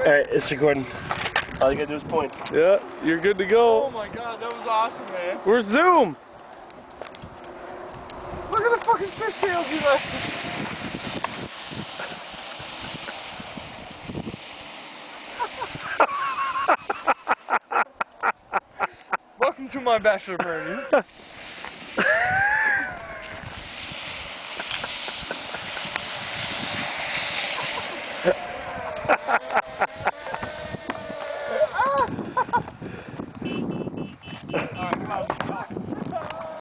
Alright, it's recording. All you gotta do is point. Yeah, you're good to go. Oh my god, that was awesome, man. Where's Zoom? Look at the fucking fishtails you left. Welcome to my bachelor party.